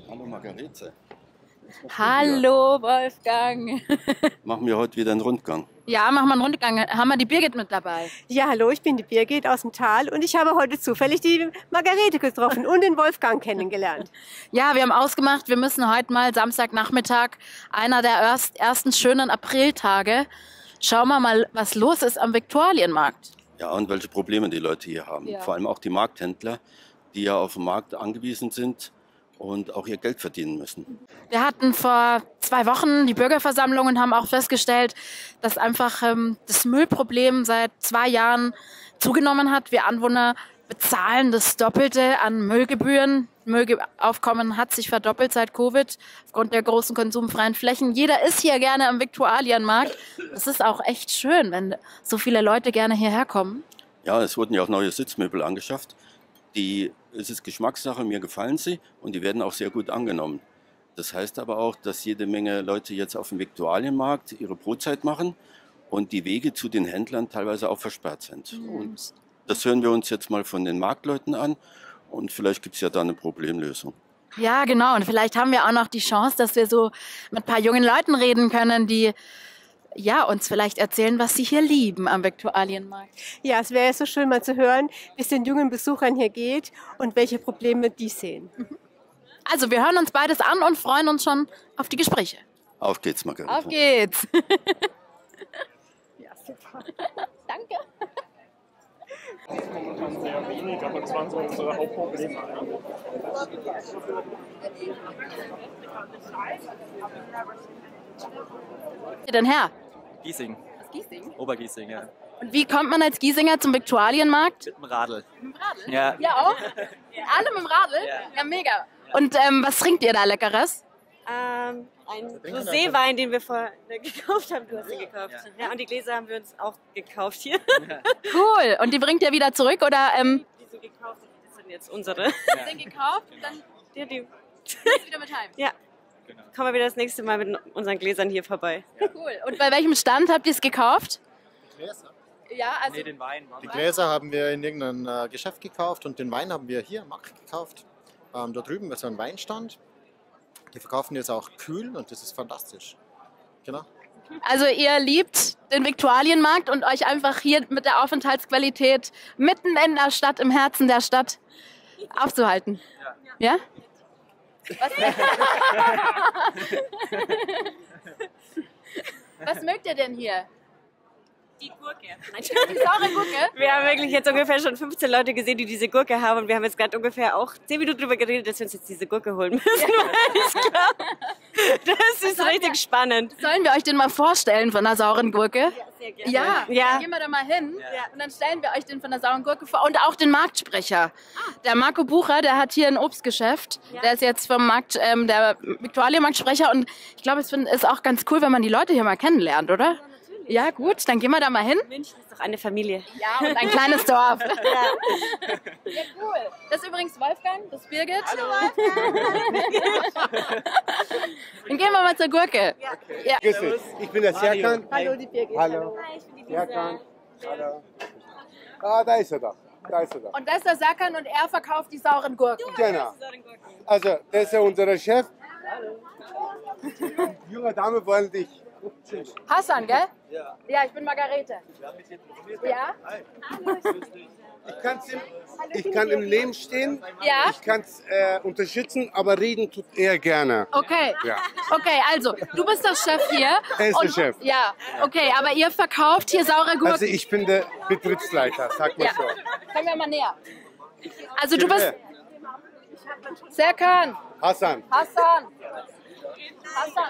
Hallo Margarete. Hallo Wolfgang. Machen wir heute wieder einen Rundgang. Ja, machen wir einen Rundgang. Haben wir die Birgit mit dabei? Ja, hallo, ich bin die Birgit aus dem Tal und ich habe heute zufällig die Margarete getroffen und den Wolfgang kennengelernt. Ja, wir haben ausgemacht, wir müssen heute mal Samstagnachmittag, einer der ersten schönen Apriltage, schauen wir mal, was los ist am Viktualienmarkt. Ja, und welche Probleme die Leute hier haben. Ja. Vor allem auch die Markthändler, die ja auf den Markt angewiesen sind und auch ihr Geld verdienen müssen. Wir hatten vor 2 Wochen die Bürgerversammlung und haben auch festgestellt, dass einfach das Müllproblem seit 2 Jahren zugenommen hat. Wir Anwohner bezahlen das Doppelte an Müllgebühren. Müllaufkommen hat sich verdoppelt seit Covid aufgrund der großen konsumfreien Flächen. Jeder ist hier gerne am Viktualienmarkt. Das ist auch echt schön, wenn so viele Leute gerne hierher kommen. Ja, es wurden ja auch neue Sitzmöbel angeschafft. Es ist Geschmackssache, mir gefallen sie und die werden auch sehr gut angenommen. Das heißt aber auch, dass jede Menge Leute jetzt auf dem Viktualienmarkt ihre Brotzeit machen und die Wege zu den Händlern teilweise auch versperrt sind. Und das hören wir uns jetzt mal von den Marktleuten an und vielleicht gibt es ja da eine Problemlösung. Ja, genau. Und vielleicht haben wir auch noch die Chance, dass wir so mit ein paar jungen Leuten reden können, die uns vielleicht erzählen, was sie hier lieben am Viktualienmarkt. Ja, es wäre so schön mal zu hören, wie es den jungen Besuchern hier geht und welche Probleme die sehen. Also wir hören uns beides an und freuen uns schon auf die Gespräche. Auf geht's, Margarete. Auf geht's. Ja, super. Danke. Momentan sehr wenig, aber das waren so unsere Hauptprobleme. Wo denn her? Giesing, Aus Giesing. Obergiesing, ja. Und wie kommt man als Giesinger zum Viktualienmarkt? Mit dem Radl. Mit dem Radl? Ja. Ja auch? Alle mit dem Radl? Ja, mega. Und was trinkt ihr da Leckeres? Ein Roséwein, den wir vorher gekauft haben. Du hast ihn gekauft. Ja, und die Gläser haben wir uns auch gekauft hier. Cool. Und die bringt ihr wieder zurück oder? Die so gekauft, das sind jetzt unsere. Die sind gekauft und dann Ja, die. wieder mit heim. Ja. Kommen wir wieder das nächste Mal mit unseren Gläsern hier vorbei. Cool. Und bei welchem Stand habt ihr es gekauft? Gläser. Ja, also Nee, den Wein. Die Gläser haben wir in irgendeinem Geschäft gekauft und den Wein haben wir hier am Markt gekauft. Da drüben ist so ein Weinstand. Die verkaufen jetzt auch kühl und das ist fantastisch. Genau. Also ihr liebt den Viktualienmarkt und euch einfach hier mit der Aufenthaltsqualität mitten in der Stadt, im Herzen der Stadt aufzuhalten. Ja? Was mögt ihr denn hier? Die Gurke. Die saure Gurke? Wir haben wirklich jetzt ungefähr schon 15 Leute gesehen, die diese Gurke haben. Und wir haben jetzt gerade ungefähr auch 10 Minuten darüber geredet, dass wir uns jetzt diese Gurke holen müssen. Ist klar. Das ist richtig spannend. Sollen wir euch den mal vorstellen von der sauren Gurke? Sehr gerne. Ja, Ja. dann gehen wir da mal hin und dann stellen wir euch den von der sauren Gurke vor und auch den Marktsprecher. Der Marco Bucher, der hat hier ein Obstgeschäft. Der ist jetzt vom Markt, der Viktualienmarktsprecher und ich glaube, es ist auch ganz cool, wenn man die Leute hier mal kennenlernt, oder? Ja, gut, dann gehen wir da mal hin. München ist doch eine Familie. Ja, und ein kleines Dorf. Ja, cool. Das ist übrigens Wolfgang, das ist Birgit. Hallo Wolfgang. Dann gehen wir mal zur Gurke. Ja. Grüß dich. Ich bin der Serkan. Hallo, die Birgit. Hallo. Hi, ich bin die Serkan. Hallo. Ah, da ist er da. Da ist er da. Und das ist der Serkan und er verkauft die sauren Gurken. Genau. Also, das ist ja unser Chef. Die junge Dame wollen dich. Hassan, gell? Ja, ich bin Margarete. Ja? Ich kann im Leben stehen, Ja? ich kann es unterstützen, aber reden tut er gerne. Okay. Ja. Okay, also, du bist der Chef hier. Er ist der Chef. Ja, okay, aber ihr verkauft hier saure Gurken. Also ich bin der Betriebsleiter, sag mal Ja. so. Kommen wir mal näher. Also du bist Serkan. Hassan. Hassan. Hassan.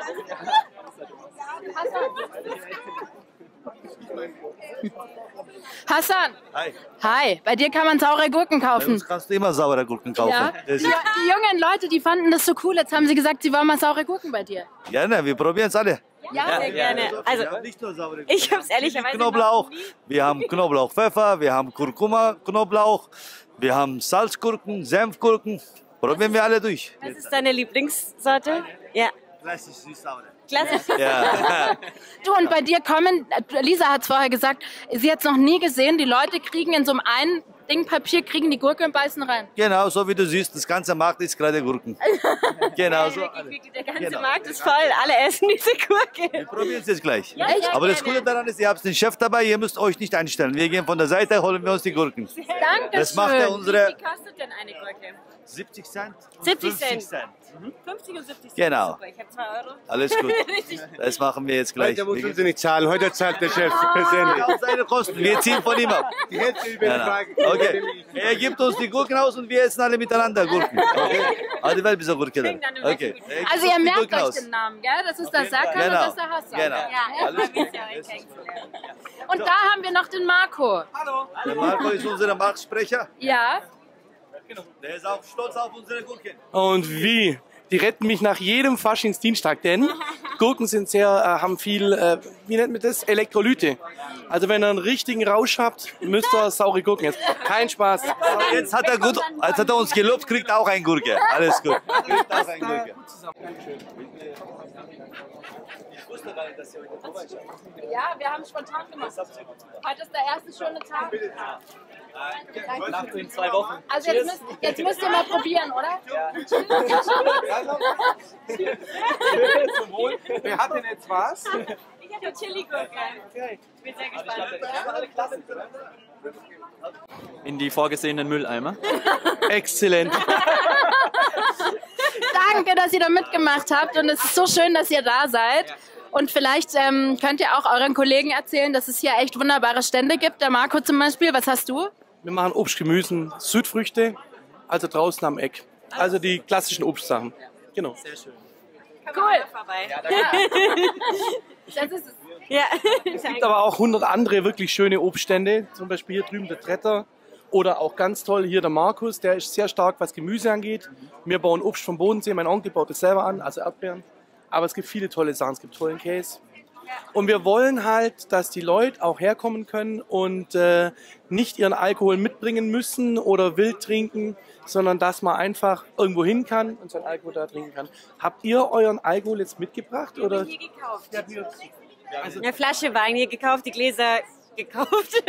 Hassan. Hi. Hi, bei dir kann man saure Gurken kaufen. Kannst du immer saure Gurken kaufen. Ja. Die jungen Leute, die fanden das so cool. Jetzt haben sie gesagt, sie wollen mal saure Gurken bei dir. Gerne, wir probieren es alle. Ja, Sehr gerne. Also, Nicht nur saure Gurken. ich habe es ehrlicherweise Knoblauch. noch nie- Wir haben Knoblauch, Pfeffer, wir haben Kurkuma, Knoblauch, wir haben Salzgurken, Senfgurken. Probieren wir alle durch. Was ist deine Lieblingssorte? Ja. Klassisch süß-saure. Klassisch. Ja. Du, und bei dir kommen, Lisa hat es vorher gesagt, sie hat es noch nie gesehen, die Leute kriegen in so einem Dingpapier, kriegen die Gurke und beißen rein. Genau, so wie du siehst, das ganze Markt ist gerade Gurken. Genau so. Der ganze Genau. Markt ist voll, alle essen diese Gurke. Wir probieren es jetzt gleich. Echt? Aber das Gute daran ist, ihr habt den Chef dabei, ihr müsst euch nicht einstellen. Wir gehen von der Seite, holen wir uns die Gurken. Danke Das macht ja unsere Wie kostet denn eine Gurke? 70 Cent. 70 50 Cent. 50 und 70 Cent. Genau. Super, ich habe 2 Euro. Alles gut. Das machen wir jetzt gleich. Heute müssen Sie nicht zahlen, heute zahlt der Chef persönlich. Auf seine Kosten. Wir ziehen von ihm ab. Die Hälfte über die Genau. Frage. Okay. Er gibt uns die Gurken aus und wir essen alle miteinander Gurken. Okay. Also, wer ist der Gurke dann? Okay. Er gibt Also uns ihr die merkt Gurken euch aus. den Namen, gell? Das ist der Serkan Genau. und das ist der Hassan. Genau. Ja, Alles ich freue gut. mich, euch kennenzulernen. Und da haben wir noch den Marco. Der Marco ist unser Marktsprecher. Ja. Der ist auch stolz auf unsere Gurken. Und wie? Die retten mich nach jedem Faschingsdienstag, denn Gurken sind haben viel, wie nennt man das? Elektrolyte. Also wenn ihr einen richtigen Rausch habt, müsst ihr saure Gurken essen. Kein Spaß. Jetzt hat er uns gelobt, kriegt auch ein Gurke. Alles gut. Kriegt auch ein Gurke. Ja, wir haben spontan gemacht. Heute ist der erste schöne Tag. In 2 Wochen. Also jetzt müsst ihr mal probieren, oder? Zum Wohl. Wer hat denn jetzt was? Ich habe Chili-Gurke. Ich bin sehr gespannt. In die vorgesehenen Mülleimer. Exzellent. Danke, dass ihr da mitgemacht habt und es ist so schön, dass ihr da seid. Und vielleicht könnt ihr auch euren Kollegen erzählen, dass es hier echt wunderbare Stände gibt. Der Marco zum Beispiel, was hast du? Wir machen Obst, Gemüse, Südfrüchte, also draußen am Eck. Also die klassischen Obstsachen. Genau. Sehr schön. Cool. Vorbei. Das ist es. Ja. Es gibt aber auch 100 andere wirklich schöne Obststände. Zum Beispiel hier drüben der Tretter. Oder auch ganz toll hier der Markus, der ist sehr stark, was Gemüse angeht. Wir bauen Obst vom Bodensee, mein Onkel baut es selber an, also Erdbeeren. Aber es gibt viele tolle Sachen, es gibt tollen Käse. Und wir wollen halt, dass die Leute auch herkommen können und nicht ihren Alkohol mitbringen müssen oder wild trinken, sondern dass man einfach irgendwo hin kann und seinen Alkohol da trinken kann. Habt ihr euren Alkohol jetzt mitgebracht? Oder? Hier gekauft. Eine Flasche Wein hier gekauft, die Gläser gekauft.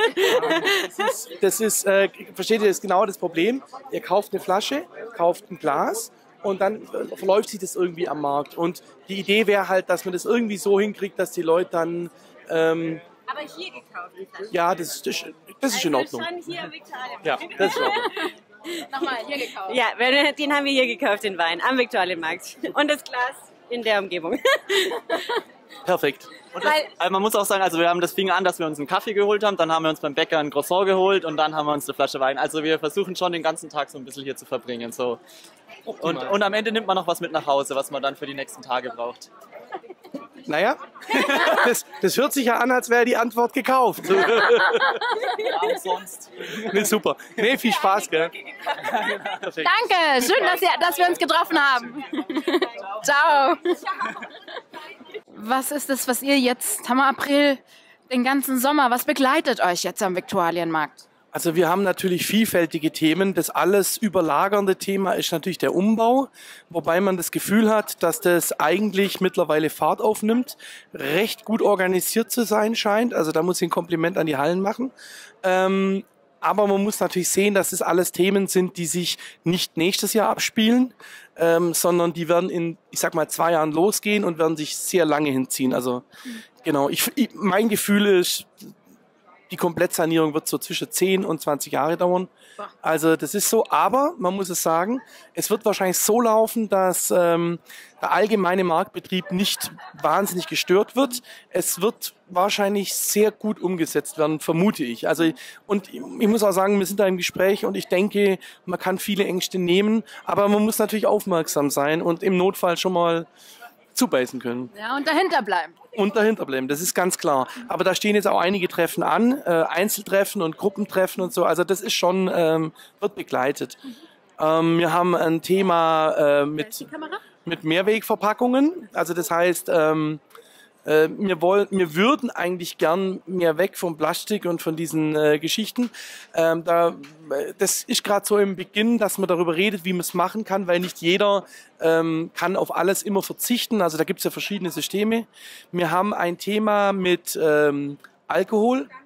Versteht ihr, das ist genau das Problem. Ihr kauft eine Flasche, kauft ein Glas und dann verläuft sich das irgendwie am Markt. Und die Idee wäre halt, dass man das irgendwie so hinkriegt, dass die Leute dann... Aber hier gekauft. ja, das ist in Ordnung. Schon hier Viktualien. Ja, das ist in Ordnung. Nochmal, hier gekauft. Ja, den haben wir hier gekauft, den Wein, am Viktualienmarkt. Und das Glas in der Umgebung. Perfekt. Und also man muss auch sagen, also das fing an, dass wir uns einen Kaffee geholt haben, dann haben wir uns beim Bäcker ein Croissant geholt und dann haben wir uns eine Flasche Wein. Also wir versuchen schon den ganzen Tag so ein bisschen hier zu verbringen. So. Und am Ende nimmt man noch was mit nach Hause, was man dann für die nächsten Tage braucht. Naja, das hört sich ja an, als wäre die Antwort gekauft. Ja, sonst. Nee, super. Nee, viel Spaß, gell? Perfekt. Danke, schön, dass wir uns getroffen haben. Ciao. Was ist das, was ihr jetzt, haben wir April, den ganzen Sommer, was begleitet euch jetzt am Viktualienmarkt? Also wir haben natürlich vielfältige Themen. Das alles überlagernde Thema ist natürlich der Umbau, wobei man das Gefühl hat, dass das eigentlich mittlerweile Fahrt aufnimmt, recht gut organisiert zu sein scheint. Also da muss ich ein Kompliment an die Hallen machen. Aber man muss natürlich sehen, dass das alles Themen sind, die sich nicht nächstes Jahr abspielen, sondern die werden in, ich sag mal, 2 Jahren losgehen und werden sich sehr lange hinziehen. Also genau, mein Gefühl ist, die Komplettsanierung wird so zwischen 10 und 20 Jahre dauern. Also das ist so, aber man muss es sagen, es wird wahrscheinlich so laufen, dass der allgemeine Marktbetrieb nicht wahnsinnig gestört wird. Es wird wahrscheinlich sehr gut umgesetzt werden, vermute ich. Also und ich muss auch sagen, wir sind da im Gespräch und ich denke, man kann viele Ängste nehmen, aber man muss natürlich aufmerksam sein und im Notfall schon mal zubeißen können. Ja, und dahinter bleiben. Und dahinter bleiben, das ist ganz klar. Aber da stehen jetzt auch einige Treffen an, Einzeltreffen und Gruppentreffen und so. Also das ist schon, wird begleitet. Wir haben ein Thema mit Mehrwegverpackungen. Also das heißt, wir würden eigentlich gern mehr weg vom Plastik und von diesen Geschichten. Das ist gerade so im Beginn, dass man darüber redet, wie man es machen kann, weil nicht jeder kann auf alles immer verzichten. Also da gibt es ja verschiedene Systeme. Wir haben ein Thema mit Alkohol.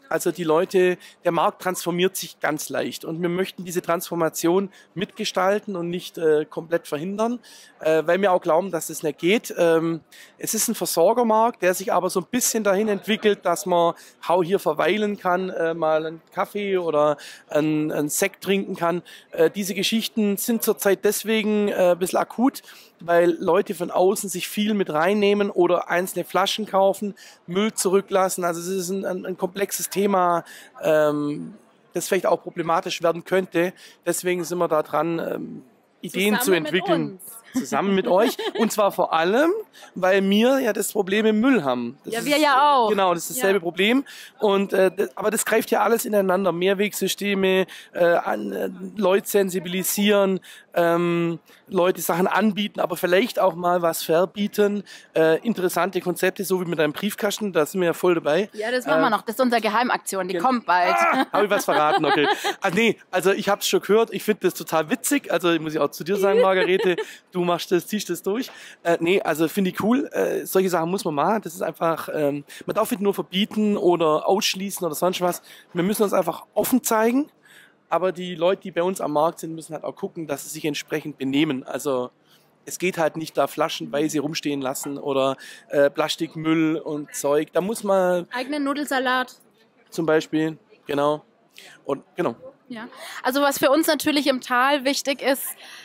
Also die Leute, der Markt transformiert sich ganz leicht und wir möchten diese Transformation mitgestalten und nicht komplett verhindern, weil wir auch glauben, dass es nicht geht. Es ist ein Versorgermarkt, der sich aber so ein bisschen dahin entwickelt, dass man hier verweilen kann, mal einen Kaffee oder einen Sekt trinken kann. Diese Geschichten sind zurzeit deswegen ein bisschen akut, weil Leute von außen sich viel mit reinnehmen oder einzelne Flaschen kaufen, Müll zurücklassen. Also es ist ein komplexes Thema, das vielleicht auch problematisch werden könnte. Deswegen sind wir da dran, Ideen zu entwickeln. Zusammen mit euch. Und zwar vor allem, weil wir ja das Problem im Müll haben. Wir ja auch. Genau, das ist dasselbe Problem. Und, aber das greift ja alles ineinander. Mehrwegsysteme, Leute sensibilisieren, Leute Sachen anbieten, aber vielleicht auch mal was verbieten. Interessante Konzepte, so wie mit einem Briefkasten, da sind wir ja voll dabei. Ja, das machen wir noch. Das ist unsere Geheimaktion, die kommt bald. Habe ich was verraten? Okay. Also ich habe es schon gehört. Ich finde das total witzig. Also muss ich auch zu dir sagen, Margarete, du machst das, ziehst das durch. Also finde ich cool. Solche Sachen muss man machen. Das ist einfach, man darf es nur verbieten oder ausschließen oder sonst was. Wir müssen uns einfach offen zeigen. Aber die Leute, die bei uns am Markt sind, müssen halt auch gucken, dass sie sich entsprechend benehmen. Also es geht halt nicht da flaschenweise rumstehen lassen oder Plastikmüll und Zeug. Da muss man... Eigenen Nudelsalat. Zum Beispiel, genau. Und genau. Ja. Also was für uns natürlich im Tal wichtig ist,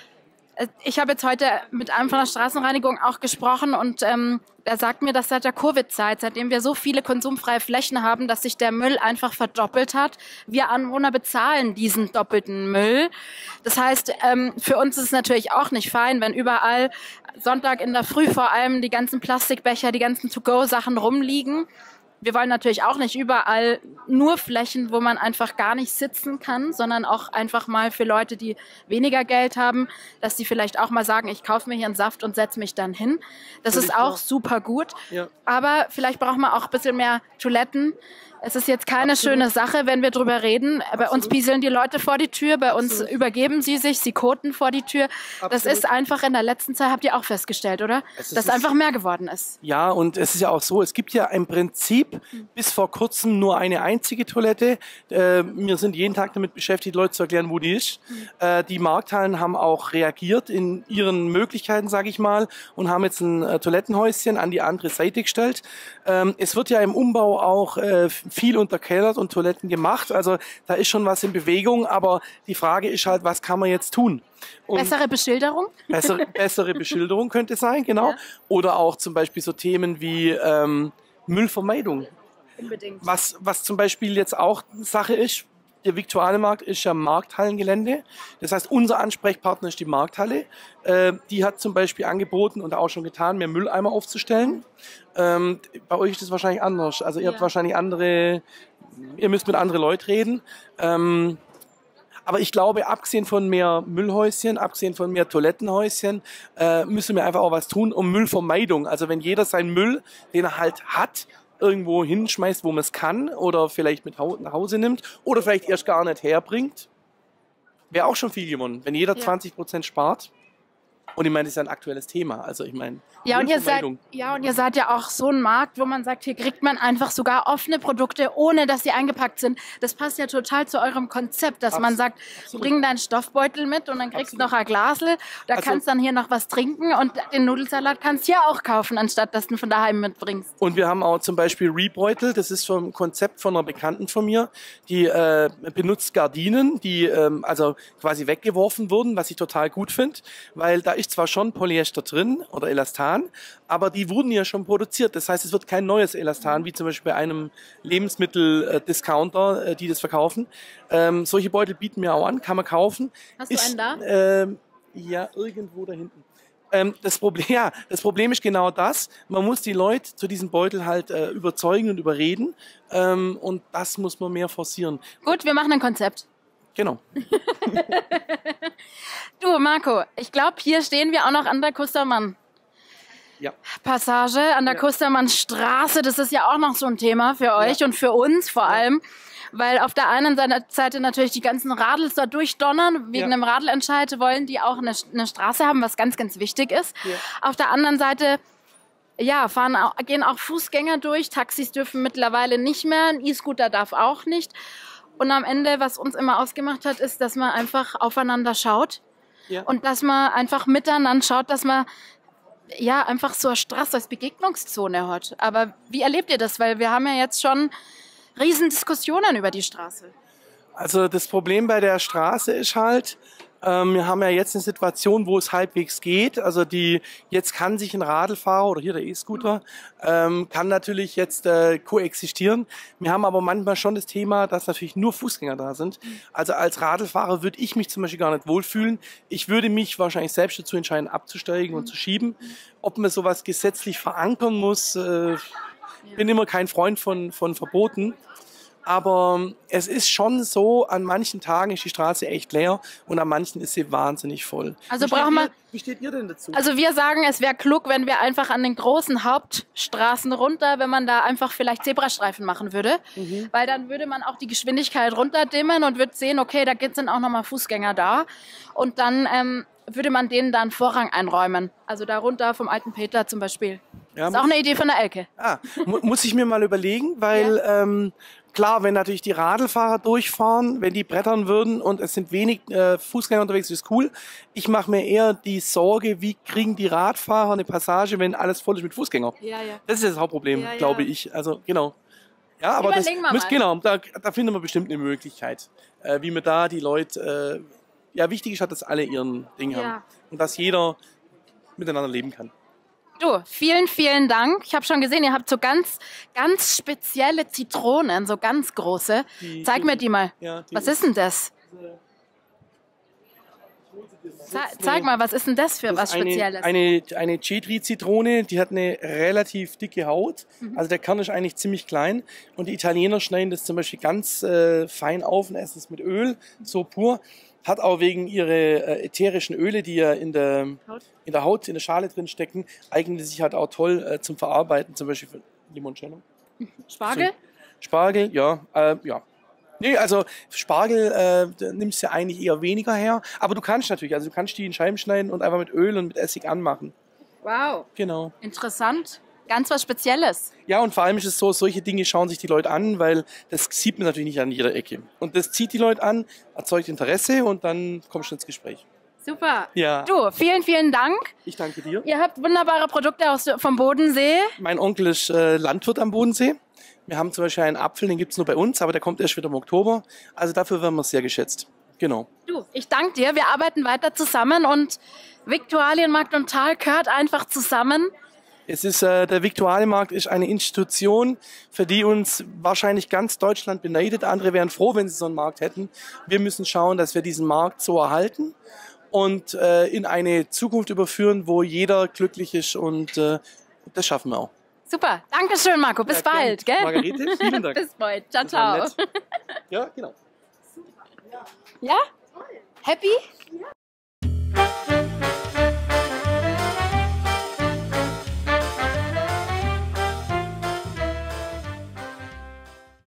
ich habe jetzt heute mit einem von der Straßenreinigung auch gesprochen und er sagt mir, dass seit der Covid-Zeit, seitdem wir so viele konsumfreie Flächen haben, dass sich der Müll einfach verdoppelt hat. Wir Anwohner bezahlen diesen doppelten Müll. Das heißt, für uns ist es natürlich auch nicht fein, wenn überall Sonntag in der Früh vor allem die ganzen Plastikbecher, die ganzen To-Go-Sachen rumliegen. Wir wollen natürlich auch nicht überall nur Flächen, wo man einfach gar nicht sitzen kann, sondern auch einfach mal für Leute, die weniger Geld haben, dass die vielleicht auch mal sagen, ich kaufe mir hier einen Saft und setze mich dann hin. Das ist auch super gut. Ja. Aber vielleicht braucht man auch ein bisschen mehr Toiletten. Es ist jetzt keine schöne Sache, wenn wir drüber reden. Bei uns pieseln die Leute vor die Tür, bei uns übergeben sie sich, sie koten vor die Tür. Das ist einfach in der letzten Zeit, habt ihr auch festgestellt, oder? Dass einfach mehr geworden ist. Ja, und es ist ja auch so, es gibt ja im Prinzip bis vor kurzem nur eine einzige Toilette. Wir sind jeden Tag damit beschäftigt, Leute zu erklären, wo die ist. Die Markthallen haben auch reagiert in ihren Möglichkeiten, sage ich mal, und haben jetzt ein Toilettenhäuschen an die andere Seite gestellt. Es wird ja im Umbau auch viel unterkellert und Toiletten gemacht. Also da ist schon was in Bewegung, aber die Frage ist halt, was kann man jetzt tun? Und bessere Beschilderung? Bessere Beschilderung könnte sein, genau. Ja. Oder auch zum Beispiel so Themen wie Müllvermeidung. Unbedingt. Was zum Beispiel jetzt auch Sache ist, der Viktualienmarkt ist ja Markthallengelände. Das heißt, unser Ansprechpartner ist die Markthalle. Die hat zum Beispiel angeboten und auch schon getan, mehr Mülleimer aufzustellen. Bei euch ist das wahrscheinlich anders. Also ihr habt wahrscheinlich ihr müsst mit anderen Leuten reden. Aber ich glaube, abgesehen von mehr Müllhäuschen, abgesehen von mehr Toilettenhäuschen, müssen wir einfach auch was tun um Müllvermeidung. Also wenn jeder seinen Müll, den er halt hat, irgendwo hinschmeißt, wo man es kann oder vielleicht mit nach Hause nimmt oder vielleicht erst gar nicht herbringt, wäre auch schon viel gewonnen. Wenn jeder 20% spart. Und ich meine, das ist ja ein aktuelles Thema. Also ich meine, und ihr seid ja auch so ein Markt, wo man sagt, hier kriegt man einfach sogar offene Produkte, ohne dass sie eingepackt sind. Das passt ja total zu eurem Konzept, dass man sagt, bring deinen Stoffbeutel mit und dann kriegst du noch ein Glasl, da kannst dann hier noch was trinken und den Nudelsalat kannst du ja auch kaufen, anstatt dass du ihn von daheim mitbringst. Und wir haben auch zum Beispiel Rebeutel, das ist vom Konzept von einer Bekannten von mir, die benutzt Gardinen, die also quasi weggeworfen wurden, was ich total gut finde, weil da ist zwar schon Polyester drin oder Elastan, aber die wurden ja schon produziert. Das heißt, es wird kein neues Elastan, wie zum Beispiel bei einem Lebensmittel-Discounter, die das verkaufen. Solche Beutel bieten wir auch an, kann man kaufen. Hast du einen da? Ja, irgendwo da hinten. Das Problem ist genau das. Man muss die Leute zu diesem Beutel halt überzeugen und überreden. Und das muss man mehr forcieren. Gut, wir machen ein Konzept. Genau. Du, Marco, ich glaube, hier stehen wir auch noch an der Kustermann. Ja. Passage an der Kustermannstraße. Das ist ja auch noch so ein Thema für euch und für uns vor allem. Weil auf der einen Seite natürlich die ganzen Radls da durchdonnern. Wegen einem Radlentscheid wollen die auch eine Straße haben, was ganz, ganz wichtig ist. Ja. Auf der anderen Seite ja, gehen auch Fußgänger durch. Taxis dürfen mittlerweile nicht mehr. Ein E-Scooter darf auch nicht. Und am Ende, was uns immer ausgemacht hat, ist, dass man einfach aufeinander schaut. Ja. Und dass man einfach miteinander schaut, dass man ja einfach so eine Straße als Begegnungszone hat. Aber wie erlebt ihr das? Weil wir haben ja jetzt schon riesen Diskussionen über die Straße. Also das Problem bei der Straße ist halt, wir haben ja jetzt eine Situation, wo es halbwegs geht. Also jetzt kann sich ein Radlfahrer oder hier der E-Scooter kann natürlich jetzt koexistieren. Wir haben aber manchmal schon das Thema, dass natürlich nur Fußgänger da sind. Also als Radlfahrer würde ich mich zum Beispiel gar nicht wohlfühlen. Ich würde mich wahrscheinlich selbst dazu entscheiden, abzusteigen und zu schieben. Ob man sowas gesetzlich verankern muss, bin immer kein Freund von Verboten. Aber es ist schon so, an manchen Tagen ist die Straße echt leer und an manchen ist sie wahnsinnig voll. Also wie steht ihr denn dazu? Also wir sagen, es wäre klug, wenn wir einfach an den großen Hauptstraßen runter, wenn man da einfach vielleicht Zebrastreifen machen würde. Weil dann würde man auch die Geschwindigkeit runterdimmen und würde sehen, okay, da sind auch nochmal Fußgänger da. Und dann würde man denen dann Vorrang einräumen. Also da runter vom alten Peter zum Beispiel. Ja, das ist auch eine Idee von der Elke. Muss ich mir mal überlegen, weil klar, wenn natürlich die Radlfahrer durchfahren, wenn die brettern würden und es sind wenig Fußgänger unterwegs, ist cool. Ich mache mir eher die Sorge, wie kriegen die Radfahrer eine Passage, wenn alles voll ist mit Fußgängern. Ja. Das ist das Hauptproblem, glaube ich. Also genau. Ja, aber genau, da finden wir bestimmt eine Möglichkeit, wie man da die Leute, wichtig ist halt, dass alle ihren Ding haben und dass jeder miteinander leben kann. Du, vielen, vielen Dank. Ich habe schon gesehen, ihr habt so ganz spezielle Zitronen, so ganz große. Zeig mir die mal. Ja, was ist denn das? Zeig mal, was ist denn das für was Spezielles? Eine Cedri-Zitrone, die hat eine relativ dicke Haut. Also der Kern ist eigentlich ziemlich klein. Und die Italiener schneiden das zum Beispiel ganz fein auf und essen es mit Öl, so pur. Hat auch wegen ihrer ätherischen Öle, die ja in der Haut, in der Schale drin stecken, eignet sich halt auch toll zum Verarbeiten, zum Beispiel für Limoncello. Spargel? Spargel, ja. Nee, also Spargel nimmst du ja eigentlich eher weniger her. Aber du kannst natürlich, also du kannst die in Scheiben schneiden und einfach mit Öl und mit Essig anmachen. Wow. Genau. Interessant. Ganz was Spezielles. Ja, und vor allem ist es so, solche Dinge schauen sich die Leute an, weil das sieht man natürlich nicht an jeder Ecke. Und das zieht die Leute an, erzeugt Interesse und dann kommst du ins Gespräch. Super. Ja. Du, vielen, vielen Dank. Ich danke dir. Ihr habt wunderbare Produkte vom Bodensee. Mein Onkel ist Landwirt am Bodensee. Wir haben zum Beispiel einen Apfel, den gibt es nur bei uns, aber der kommt erst wieder im Oktober. Also dafür werden wir sehr geschätzt. Genau. Du, ich danke dir. Wir arbeiten weiter zusammen und Viktualienmarkt und Tal gehört einfach zusammen. Es ist, der Viktualienmarkt ist eine Institution, für die uns wahrscheinlich ganz Deutschland beneidet. Andere wären froh, wenn sie so einen Markt hätten. Wir müssen schauen, dass wir diesen Markt so erhalten und in eine Zukunft überführen, wo jeder glücklich ist und das schaffen wir auch. Super, danke schön, Marco. Bis bald. Gell? Margarete, vielen Dank. Bis bald. Ciao, ciao. Ja, genau. Ja? Happy?